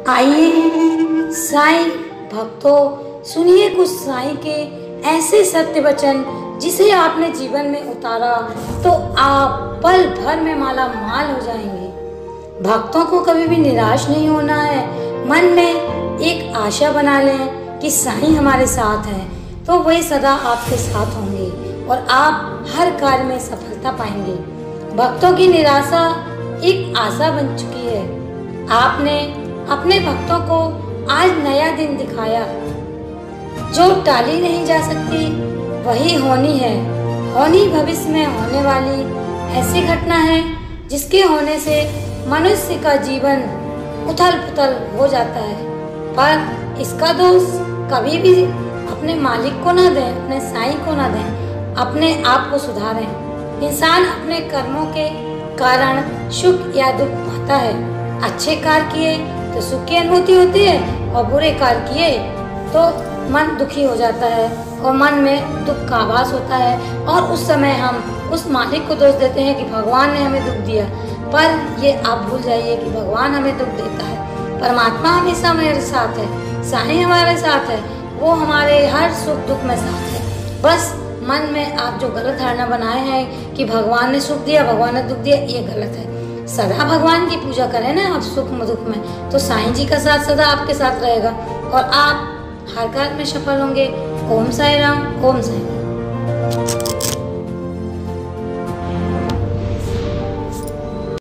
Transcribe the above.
आइए साईं भक्तों, सुनिए कुछ साईं के ऐसे सत्य वचन जिसे आपने जीवन में उतारा तो आप पल भर में माला माल हो जाएंगे। भक्तों को कभी भी निराश नहीं होना है। मन में एक आशा बना लें कि साईं हमारे साथ हैं तो वे सदा आपके साथ होंगे और आप हर कार्य में सफलता पाएंगे। भक्तों की निराशा एक आशा बन चुकी है। आपने अपने भक्तों को आज नया दिन दिखाया। जो टाली नहीं जा सकती वही होनी है। होनी भविष्य में होने वाली ऐसी घटना है जिसके होने से मनुष्य का जीवन उथल पुथल हो जाता है, पर इसका दोष कभी भी अपने मालिक को ना दें, अपने साईं को ना दें, अपने आप को सुधारें। इंसान अपने कर्मों के कारण सुख या दुख पाता है। अच्छे कार्य किए तो सुख की अनुभूति होती है और बुरे कार्य किए तो मन दुखी हो जाता है और मन में दुख का आभास होता है और उस समय हम उस मालिक को दोष देते हैं कि भगवान ने हमें दुख दिया। पर ये आप भूल जाइए कि भगवान हमें दुख देता है, परमात्मा हमेशा हमारे साथ है, साईं हमारे साथ है, वो हमारे हर सुख दुख में साथ है। बस मन में आप जो गलत धारणा बनाए हैं कि भगवान ने सुख दिया, भगवान ने दुख दिया, ये गलत है। सदा भगवान की पूजा करें ना आप सुख दुख में, तो साईं जी का साथ सदा आपके साथ रहेगा और आप हर कार्य में सफल होंगे। ओम साई राम, ओम साई राम।